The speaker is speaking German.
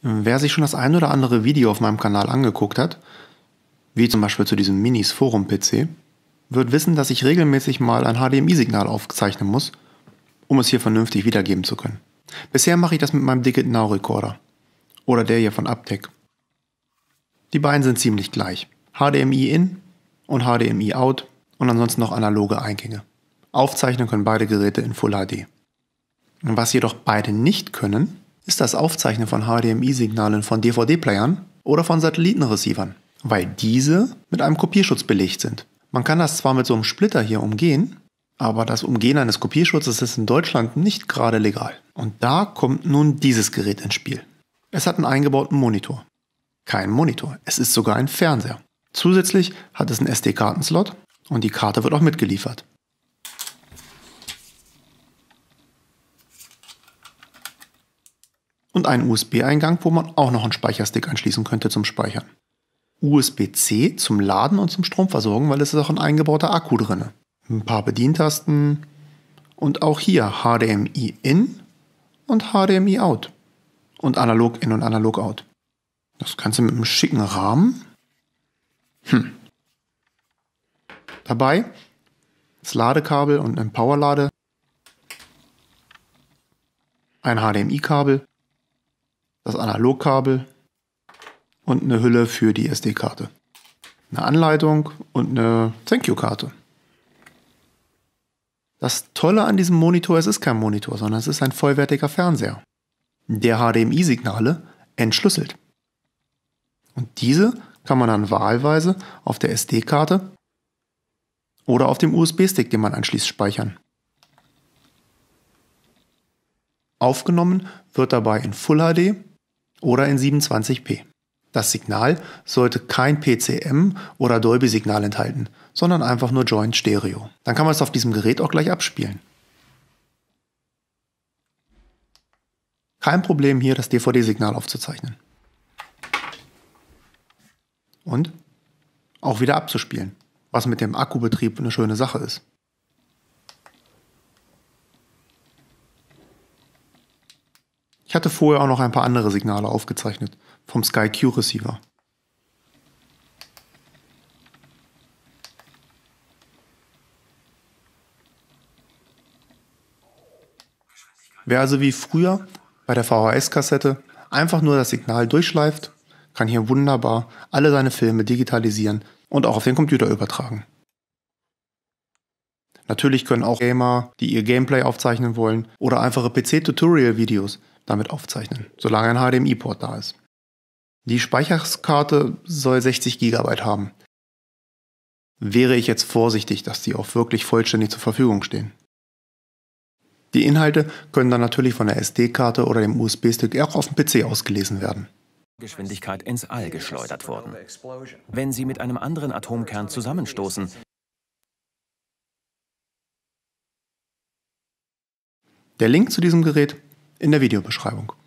Wer sich schon das ein oder andere Video auf meinem Kanal angeguckt hat, wie zum Beispiel zu diesem Minis Forum PC, wird wissen, dass ich regelmäßig mal ein HDMI-Signal aufzeichnen muss, um es hier vernünftig wiedergeben zu können. Bisher mache ich das mit meinem Digit Now Recorder oder der hier von Uptech. Die beiden sind ziemlich gleich. HDMI in und HDMI out und ansonsten noch analoge Eingänge. Aufzeichnen können beide Geräte in Full HD. Und was jedoch beide nicht können, ist das Aufzeichnen von HDMI-Signalen von DVD-Playern oder von Satellitenreceivern, weil diese mit einem Kopierschutz belegt sind. Man kann das zwar mit so einem Splitter hier umgehen, aber das Umgehen eines Kopierschutzes ist in Deutschland nicht gerade legal. Und da kommt nun dieses Gerät ins Spiel. Es hat einen eingebauten Monitor. Kein Monitor, es ist sogar ein Fernseher. Zusätzlich hat es einen SD-Kartenslot und die Karte wird auch mitgeliefert. Und einen USB-Eingang, wo man auch noch einen Speicherstick anschließen könnte zum Speichern. USB-C zum Laden und zum Stromversorgen, weil es ist auch ein eingebauter Akku drin. Ein paar Bedientasten und auch hier HDMI in und HDMI out. Und analog in und analog out. Das Ganze mit einem schicken Rahmen. Dabei das Ladekabel und ein Powerlade. Ein HDMI-Kabel. Das Analogkabel und eine Hülle für die SD-Karte. Eine Anleitung und eine Thank-You-Karte. Das Tolle an diesem Monitor, es ist kein Monitor, sondern es ist ein vollwertiger Fernseher, der HDMI-Signale entschlüsselt. Und diese kann man dann wahlweise auf der SD-Karte oder auf dem USB-Stick, den man anschließt, speichern. Aufgenommen wird dabei in Full HD oder in 27p. Das Signal sollte kein PCM oder Dolby-Signal enthalten, sondern einfach nur Joint Stereo. Dann kann man es auf diesem Gerät auch gleich abspielen. Kein Problem hier, das DVD-Signal aufzuzeichnen. Und auch wieder abzuspielen, was mit dem Akkubetrieb eine schöne Sache ist. Ich hatte vorher auch noch ein paar andere Signale aufgezeichnet, vom Sky-Q Receiver. Wer also wie früher bei der VHS-Kassette einfach nur das Signal durchschleift, kann hier wunderbar alle seine Filme digitalisieren und auch auf den Computer übertragen. Natürlich können auch Gamer, die ihr Gameplay aufzeichnen wollen, oder einfache PC-Tutorial-Videos damit aufzeichnen, solange ein HDMI-Port da ist. Die Speicherkarte soll 60 GB haben. Wäre ich jetzt vorsichtig, dass die auch wirklich vollständig zur Verfügung stehen. Die Inhalte können dann natürlich von der SD-Karte oder dem USB-Stick auch auf dem PC ausgelesen werden. Geschwindigkeit ins All geschleudert wurden. Wenn sie mit einem anderen Atomkern zusammenstoßen, Der Link zu diesem Gerät in der Videobeschreibung.